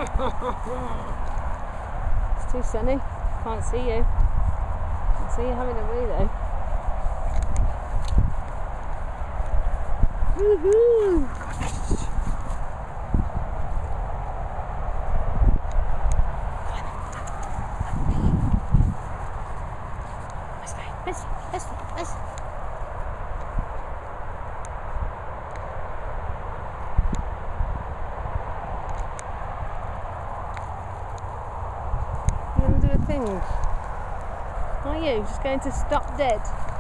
It's too sunny. Can't see you. I see you having a wee though. Woohoo! Let's go. You're going to do a thing. Are you just going to stop dead?